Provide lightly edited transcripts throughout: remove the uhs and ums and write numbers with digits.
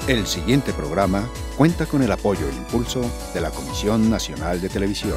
El siguiente programa cuenta con el apoyo e impulso de la Comisión Nacional de Televisión.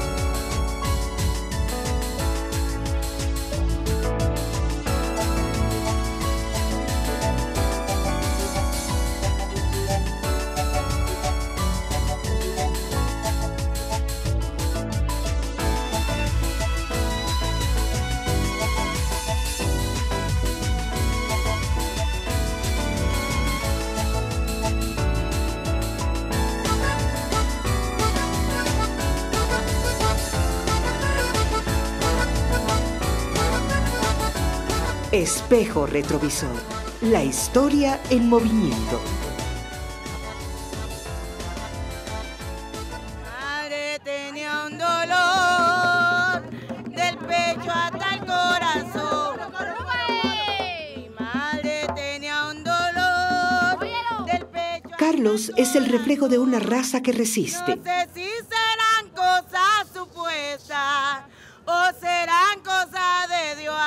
Espejo retrovisor, la historia en movimiento. Madre tenía un dolor del pecho hasta el corazón. Mi madre tenía un dolor del pecho. Carlos es el reflejo de una raza que resiste. No sé si serán cosas supuestas o serán cosas de Dios.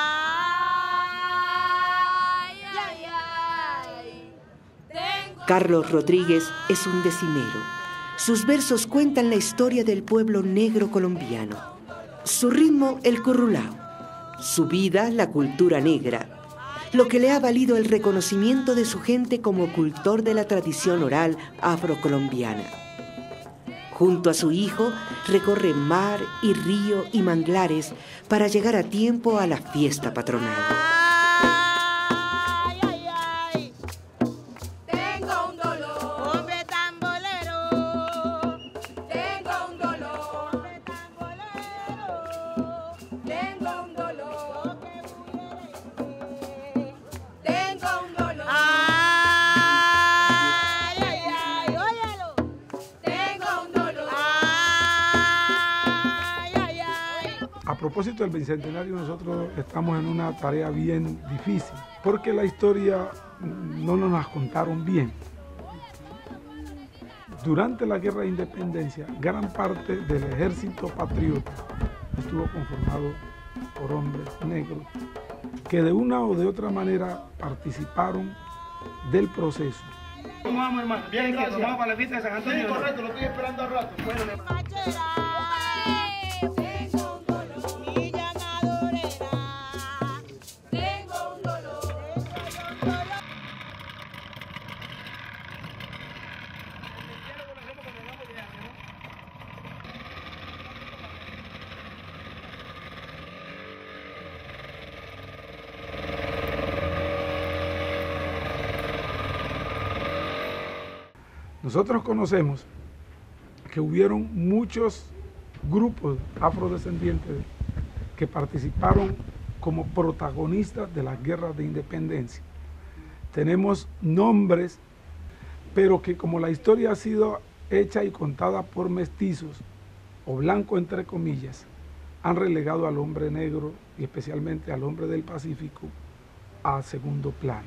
Carlos Rodríguez es un decimero. Sus versos cuentan la historia del pueblo negro colombiano. Su ritmo, el currulao. Su vida, la cultura negra. Lo que le ha valido el reconocimiento de su gente como cultor de la tradición oral afrocolombiana. Junto a su hijo, recorre mar y río y manglares para llegar a tiempo a la fiesta patronal. A propósito del Bicentenario, nosotros estamos en una tarea bien difícil, porque la historia no nos la contaron bien. Durante la Guerra de Independencia, gran parte del ejército patriota estuvo conformado por hombres negros que de una o de otra manera participaron del proceso. ¿Cómo vamos, hermano? Bien, gracias. Vamos para la fiesta de San Antonio. Sí, correcto, lo estoy esperando al rato. Nosotros conocemos que hubieron muchos grupos afrodescendientes que participaron como protagonistas de las guerras de independencia. Tenemos nombres, pero que como la historia ha sido hecha y contada por mestizos, o blancos entre comillas, han relegado al hombre negro y especialmente al hombre del Pacífico a segundo plano.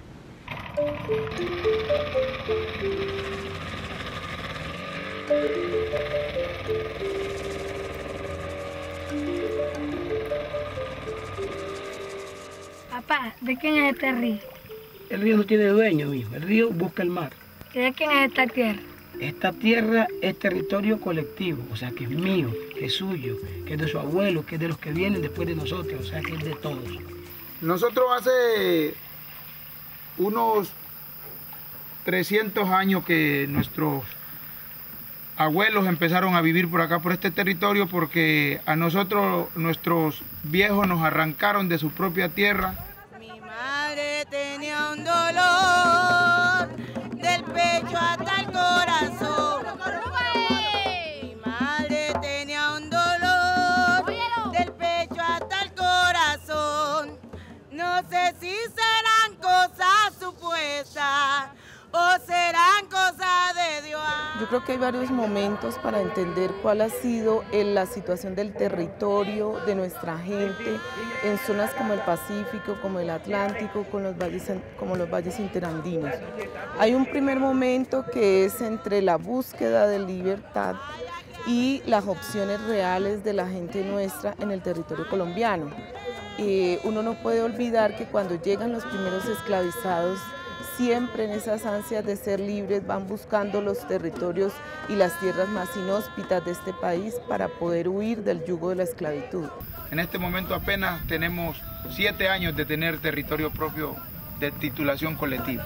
Papá, ¿de quién es este río? El río no tiene dueño, mijo. El río busca el mar. ¿Y de quién es esta tierra? Esta tierra es territorio colectivo, o sea que es mío, que es suyo, que es de su abuelo, que es de los que vienen después de nosotros, o sea que es de todos. Nosotros hace unos 300 años que nuestros abuelos empezaron a vivir por acá, por este territorio, porque a nosotros, nuestros viejos nos arrancaron de su propia tierra. Mi madre tenía un dolor del pecho hasta el corazón. Mi madre tenía un dolor del pecho hasta el corazón. No sé si serán cosas supuestas o serán cosas de Dios. Yo creo que hay varios momentos para entender cuál ha sido la situación del territorio de nuestra gente en zonas como el Pacífico, como el Atlántico, como los valles interandinos. Hay un primer momento que es entre la búsqueda de libertad y las opciones reales de la gente nuestra en el territorio colombiano. Uno no puede olvidar que cuando llegan los primeros esclavizados siempre en esas ansias de ser libres van buscando los territorios y las tierras más inhóspitas de este país para poder huir del yugo de la esclavitud. En este momento apenas tenemos 7 años de tener territorio propio de titulación colectiva.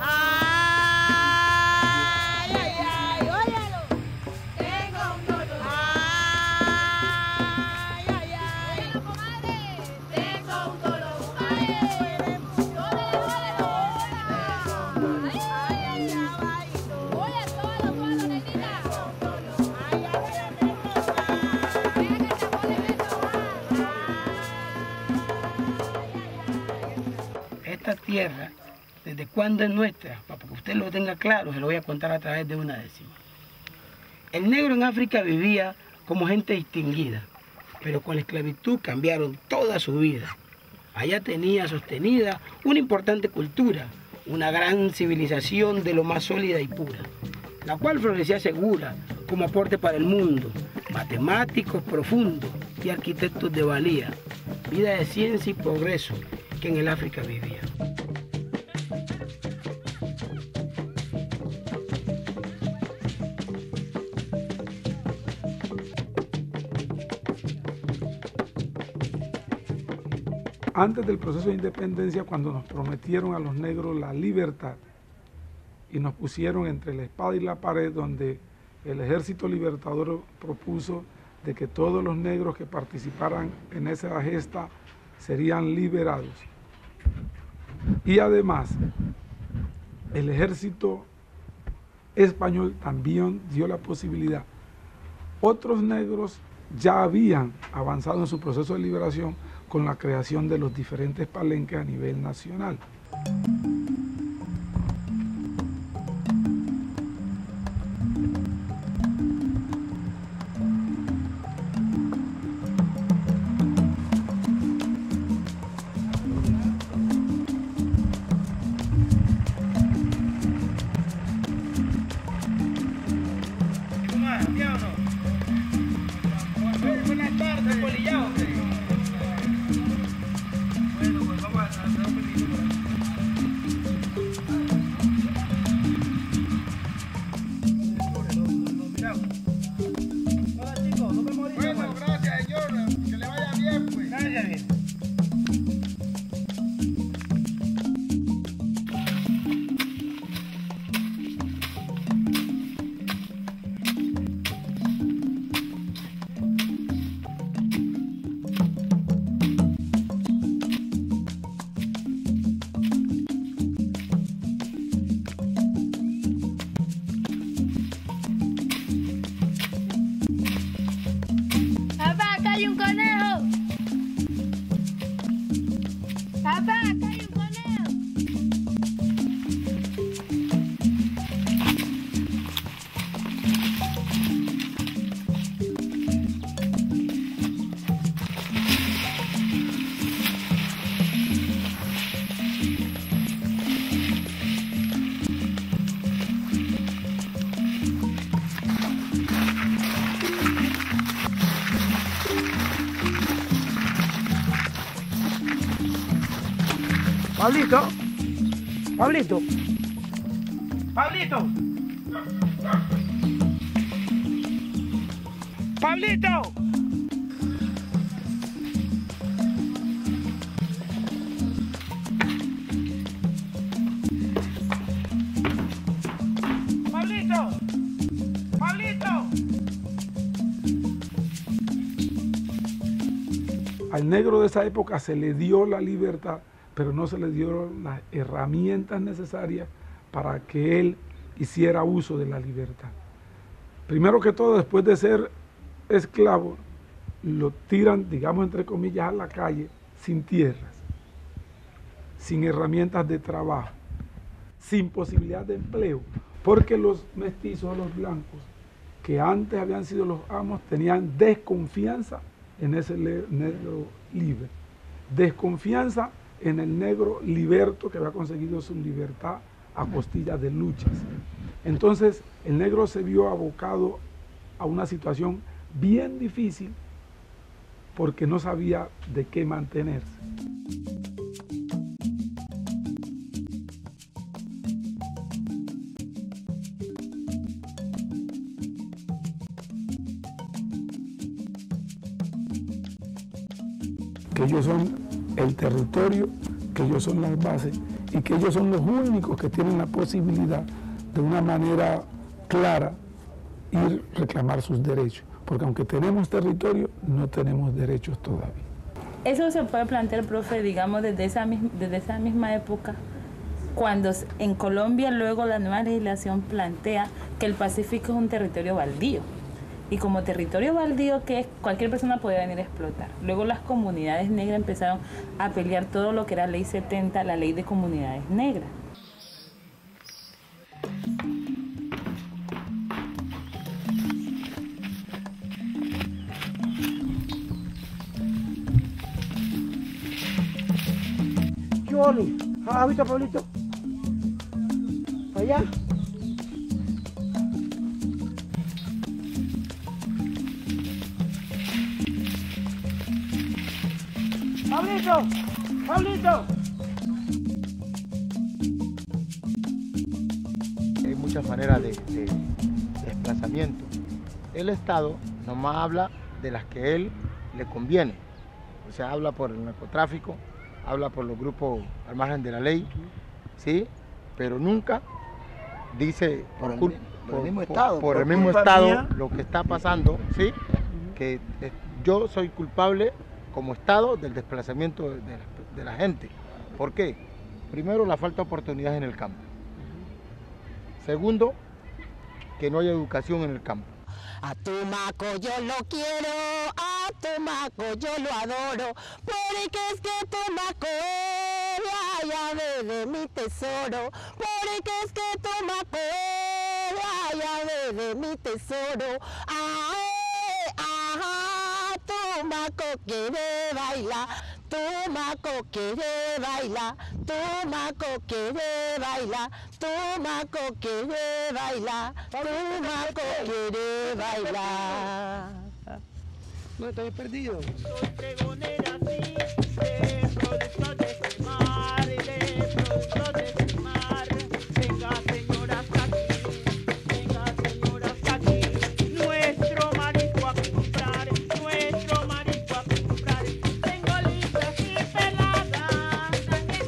Esta tierra, ¿desde cuándo es nuestra? Para que usted lo tenga claro, se lo voy a contar a través de una décima. El negro en África vivía como gente distinguida, pero con la esclavitud cambiaron toda su vida. Allá tenía sostenida una importante cultura, una gran civilización de lo más sólida y pura, la cual florecía segura como aporte para el mundo, matemáticos profundos y arquitectos de valía, vida de ciencia y progreso que en el África vivía. Antes del proceso de independencia, cuando nos prometieron a los negros la libertad y nos pusieron entre la espada y la pared, donde el Ejército Libertador propuso de que todos los negros que participaran en esa gesta serían liberados. Y además, el Ejército Español también dio la posibilidad. Otros negros ya habían avanzado en su proceso de liberación con la creación de los diferentes palenques a nivel nacional. Buenas tardes, polillao. Bueno, gracias, señor. Que le vaya bien, pues. Gracias. Papá, acá hay un conejo. Papá, acá hay un conejo. Pablito, Pablito, Pablito, Pablito. Pablito, Pablito. Al negro de esa época se le dio la libertad, pero no se le dieron las herramientas necesarias para que él hiciera uso de la libertad. Primero que todo, después de ser esclavo, lo tiran, digamos entre comillas, a la calle, sin tierras, sin herramientas de trabajo, sin posibilidad de empleo, porque los mestizos, los blancos, que antes habían sido los amos, tenían desconfianza en ese negro libre, desconfianza en el negro liberto que había conseguido su libertad a costilla de luchas. Entonces el negro se vio abocado a una situación bien difícil porque no sabía de qué mantenerse. que ellos son el territorio, que ellos son las bases y que ellos son los únicos que tienen la posibilidad de una manera clara ir a reclamar sus derechos, porque aunque tenemos territorio, no tenemos derechos todavía. Eso se puede plantear, profe, digamos, desde esa misma época, cuando en Colombia luego la nueva legislación plantea que el Pacífico es un territorio baldío. Y como territorio baldío, que es, cualquier persona podía venir a explotar. Luego las comunidades negras empezaron a pelear todo lo que era Ley 70, la ley de comunidades negras. Choli, ¿has visto a Pablito? ¿Allá? ¡Pablito! ¡Pablito! Hay muchas maneras de desplazamiento. El Estado nomás habla de las que él le conviene. O sea, habla por el narcotráfico, habla por los grupos al margen de la ley, ¿sí? Pero nunca dice por el mismo Estado lo que está pasando, ¿sí? Que yo soy culpable como Estado del desplazamiento de la gente. ¿Por qué? Primero, la falta de oportunidades en el campo. Segundo, que no hay educación en el campo. A Tumaco yo lo quiero, a Tumaco yo lo adoro, porque es que Tumaco es la llave de mi tesoro, porque es que Tumaco es la llave de mi tesoro. Tumaco quiere bailar, Tumaco quiere bailar, Tumaco quiere bailar, Tumaco quiere bailar, Tumaco quiere bailar. No, estoy perdido. Soy pregonera, sí, de productos de este mar, de productos de este mar. Venga, señoras, aquí, venga, señoras, aquí. Nuestro marisco a comprar, nuestro marisco a comprar. Tengo listas y peladas,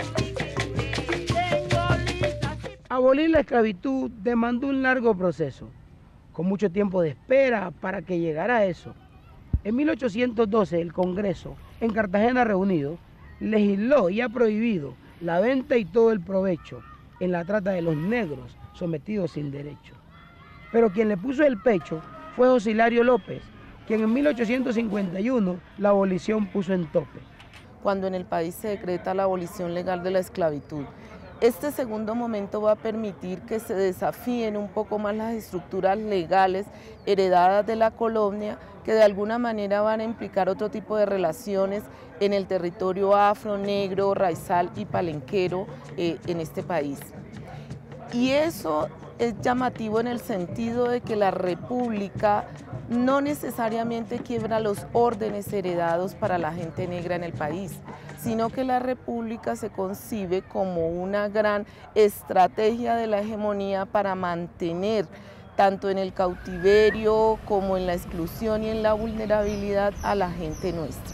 tengo listas y... Abolir la esclavitud demandó un largo proceso, con mucho tiempo de espera para que llegara a eso. En 1812 el Congreso, en Cartagena reunido, legisló y ha prohibido la venta y todo el provecho en la trata de los negros sometidos sin derecho. Pero quien le puso el pecho fue José Hilario López, quien en 1851 la abolición puso en tope. Cuando en el país se decreta la abolición legal de la esclavitud, este segundo momento va a permitir que se desafíen un poco más las estructuras legales heredadas de la colonia, que de alguna manera van a implicar otro tipo de relaciones en el territorio afro, negro, raizal y palenquero en este país. Y eso es llamativo en el sentido de que la República no necesariamente quiebra los órdenes heredados para la gente negra en el país, sino que la República se concibe como una gran estrategia de la hegemonía para mantener tanto en el cautiverio como en la exclusión y en la vulnerabilidad a la gente nuestra.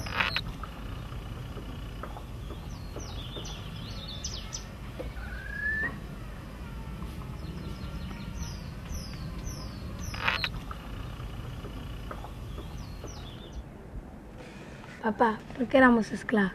Papá, ¿por qué éramos esclavos?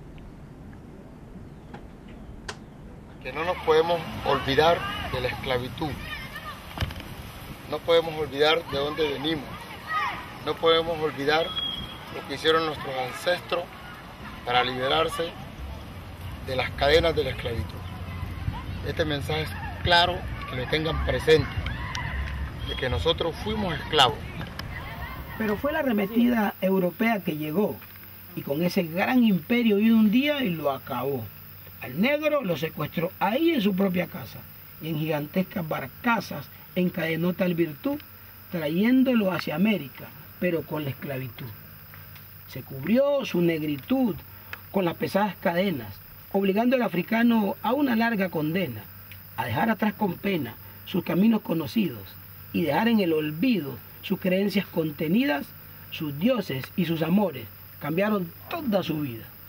Que no nos podemos olvidar de la esclavitud. No podemos olvidar de dónde venimos. No podemos olvidar lo que hicieron nuestros ancestros para liberarse de las cadenas de la esclavitud. Este mensaje es claro, que lo tengan presente, de que nosotros fuimos esclavos. Pero fue la arremetida europea que llegó y con ese gran imperio vino un día y lo acabó. Al negro lo secuestró ahí en su propia casa y en gigantescas barcazas encadenó tal virtud, trayéndolo hacia América, pero con la esclavitud. Se cubrió su negritud con las pesadas cadenas, obligando al africano a una larga condena, a dejar atrás con pena sus caminos conocidos y dejar en el olvido sus creencias contenidas, sus dioses y sus amores. Cambiaron toda su vida.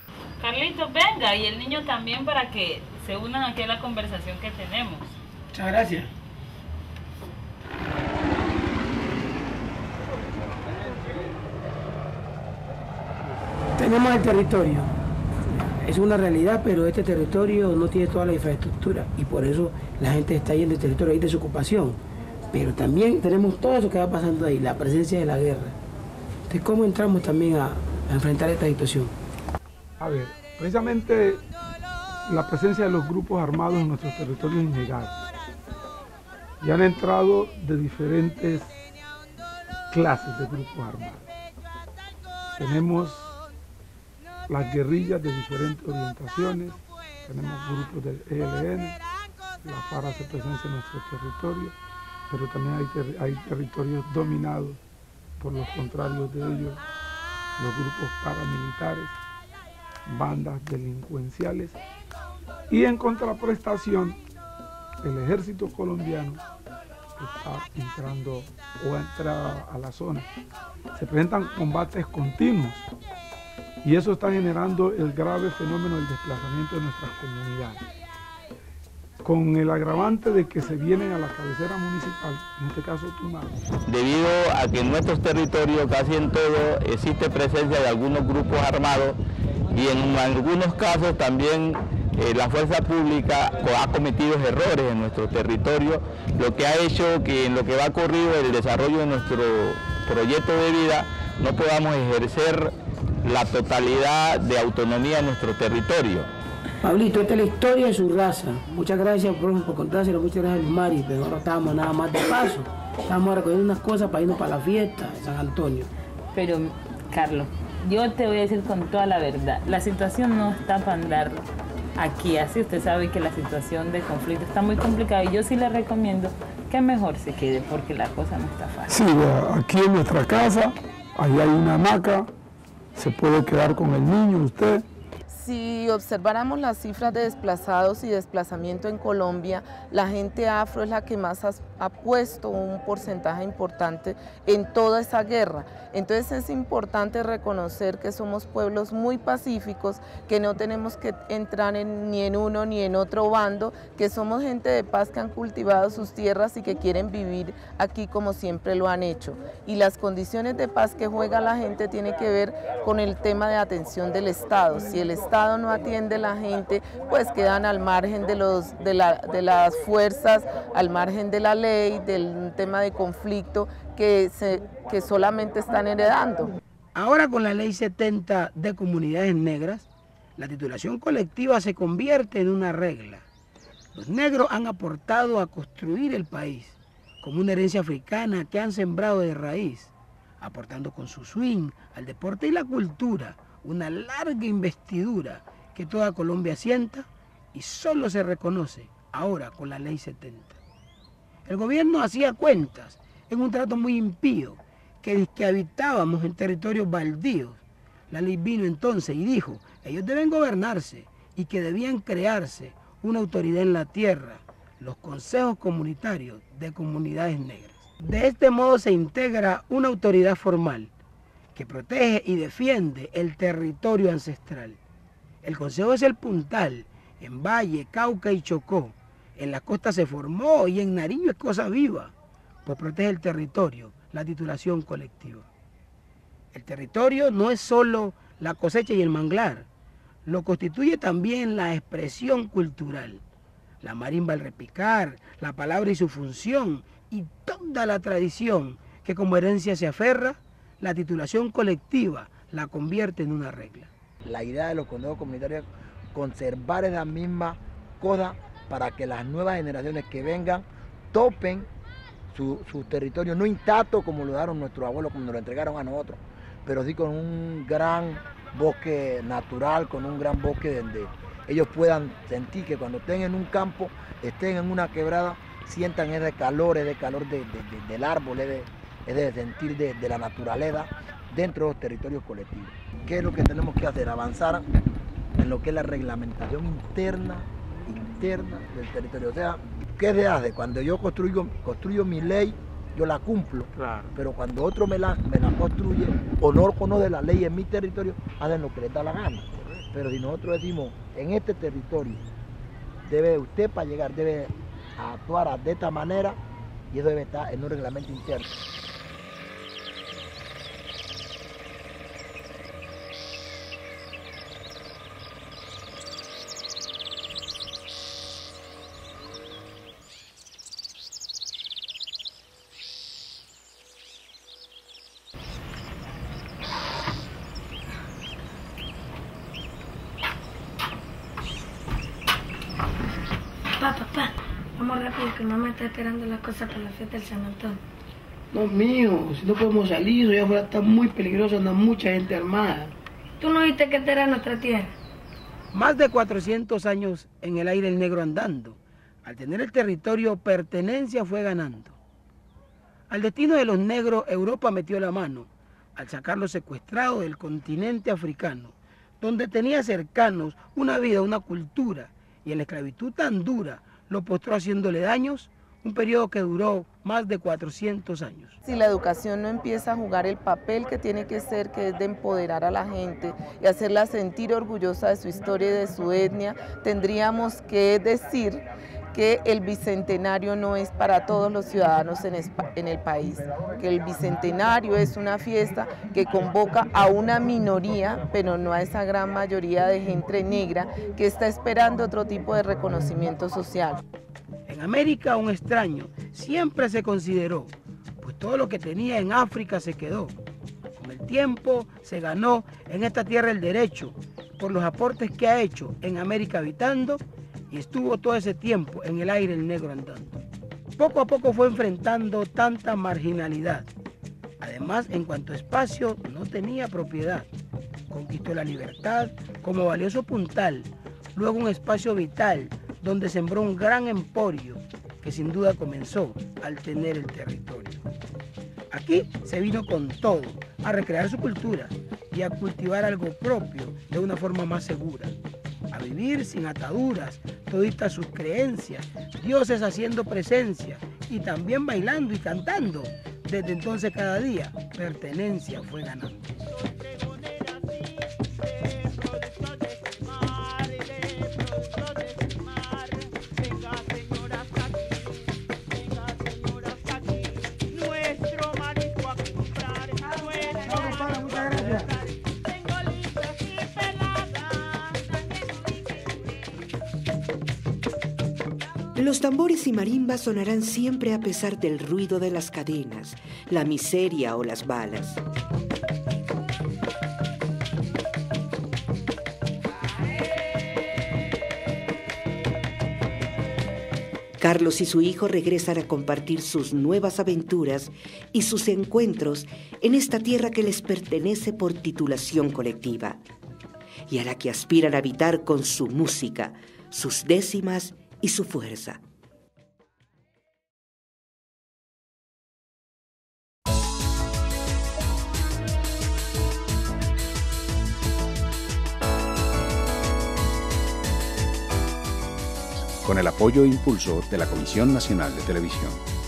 Carlitos, venga, y el niño también para que se unan aquí a la conversación que tenemos. Muchas gracias. Tenemos el territorio. Es una realidad, pero este territorio no tiene toda la infraestructura y por eso la gente está yendo del territorio, hay desocupación. Pero también tenemos todo eso que va pasando ahí, la presencia de la guerra. Entonces, ¿cómo entramos también a enfrentar esta situación? A ver, precisamente la presencia de los grupos armados en nuestros territorios es innegable. Y han entrado de diferentes clases de grupos armados. Tenemos las guerrillas de diferentes orientaciones, tenemos grupos del ELN, la FARC hace presencia en nuestro territorio, pero también hay territorios dominados por los contrarios de ellos, los grupos paramilitares, bandas delincuenciales, y en contraprestación el ejército colombiano está entrando o entra a la zona. Se presentan combates continuos y eso está generando el grave fenómeno del desplazamiento de nuestras comunidades, con el agravante de que se vienen a la cabecera municipal, en este caso Tumaco. Debido a que en nuestros territorios casi en todo existe presencia de algunos grupos armados y en algunos casos también la fuerza pública ha cometido errores en nuestro territorio, lo que ha hecho que en lo que va corrido el desarrollo de nuestro proyecto de vida no podamos ejercer la totalidad de autonomía en nuestro territorio. Pablito, esta es la historia de su raza. Muchas gracias por contárselo, muchas gracias a Mari, pero ahora estábamos nada más de paso. Estamos recogiendo unas cosas para irnos para la fiesta de San Antonio. Pero, Carlos, yo te voy a decir con toda la verdad, la situación no está para andar aquí así. Usted sabe que la situación de conflicto está muy complicada y yo sí le recomiendo que mejor se quede porque la cosa no está fácil. Sí, aquí en nuestra casa, ahí hay una hamaca, se puede quedar con el niño usted. Si observáramos las cifras de desplazados y desplazamiento en Colombia, la gente afro es la que más ha puesto un porcentaje importante en toda esa guerra. Entonces es importante reconocer que somos pueblos muy pacíficos, que no tenemos que entrar ni en uno ni en otro bando, que somos gente de paz que han cultivado sus tierras y que quieren vivir aquí como siempre lo han hecho. Y las condiciones de paz que juega la gente tiene que ver con el tema de atención del Estado. Si el Estado no atiende a la gente, pues quedan al margen de las fuerzas, al margen de la ley, del tema de conflicto que solamente están heredando. Ahora con la ley 70 de comunidades negras, la titulación colectiva se convierte en una regla. Los negros han aportado a construir el país como una herencia africana que han sembrado de raíz, aportando con su swing al deporte y la cultura una larga investidura que toda Colombia sienta y solo se reconoce ahora con la ley 70. El gobierno hacía cuentas en un trato muy impío, que habitábamos en territorios baldíos. La ley vino entonces y dijo, ellos deben gobernarse y que debían crearse una autoridad en la tierra, los consejos comunitarios de comunidades negras. De este modo se integra una autoridad formal que protege y defiende el territorio ancestral. El consejo es el puntal, en Valle, Cauca y Chocó. En la costa se formó y en Nariño es cosa viva, pues protege el territorio, la titulación colectiva. El territorio no es solo la cosecha y el manglar, lo constituye también la expresión cultural, la marimba al repicar, la palabra y su función, y toda la tradición que como herencia se aferra, la titulación colectiva la convierte en una regla. La idea de los consejos comunitarios es conservar esa misma cosa para que las nuevas generaciones que vengan topen su territorio, no intacto como lo daron nuestros abuelos, como nos lo entregaron a nosotros, pero sí con un gran bosque natural, con un gran bosque donde ellos puedan sentir que cuando estén en un campo, estén en una quebrada, sientan ese calor del árbol, es de sentir de la naturaleza dentro de los territorios colectivos. ¿Qué es lo que tenemos que hacer? Avanzar en lo que es la reglamentación interna del territorio. O sea, ¿qué se hace? Cuando yo construyo mi ley, yo la cumplo, claro. Pero cuando otro me la construye o no conoce la ley en mi territorio, hacen lo que les da la gana. Pero si nosotros decimos, en este territorio, debe usted para llegar, debe actuar de esta manera, y eso debe estar en un reglamento interno. Papá, vamos rápido que mamá está esperando las cosas para la fiesta del San Antonio. No, mijo, si no podemos salir, allá afuera está muy peligroso, anda mucha gente armada. ¿Tú no viste que esta era nuestra tierra? Más de 400 años en el aire el negro andando. Al tener el territorio, pertenencia fue ganando. Al destino de los negros, Europa metió la mano, al sacarlos secuestrados del continente africano, donde tenía cercanos una vida, una cultura, y en la esclavitud tan dura lo postró haciéndole daños, un periodo que duró más de 400 años. Si la educación no empieza a jugar el papel que tiene que ser, que es de empoderar a la gente y hacerla sentir orgullosa de su historia y de su etnia, tendríamos que decir que el Bicentenario no es para todos los ciudadanos en el país, que el Bicentenario es una fiesta que convoca a una minoría, pero no a esa gran mayoría de gente negra que está esperando otro tipo de reconocimiento social. En América un extraño siempre se consideró, pues todo lo que tenía en África se quedó. Con el tiempo se ganó en esta tierra el derecho por los aportes que ha hecho en América habitando, y estuvo todo ese tiempo en el aire el negro andando. Poco a poco fue enfrentando tanta marginalidad. Además, en cuanto a espacio, no tenía propiedad. Conquistó la libertad como valioso puntal, luego un espacio vital donde sembró un gran emporio que sin duda comenzó al tener el territorio. Aquí se vino con todo, a recrear su cultura y a cultivar algo propio de una forma más segura. A vivir sin ataduras, toditas sus creencias, dioses haciendo presencia y también bailando y cantando. Desde entonces cada día pertenencia fue ganando. Los tambores y marimbas sonarán siempre a pesar del ruido de las cadenas, la miseria o las balas. Carlos y su hijo regresan a compartir sus nuevas aventuras y sus encuentros en esta tierra que les pertenece por titulación colectiva y a la que aspiran a habitar con su música, sus décimas y su fuerza. Con el apoyo e impulso de la Comisión Nacional de Televisión.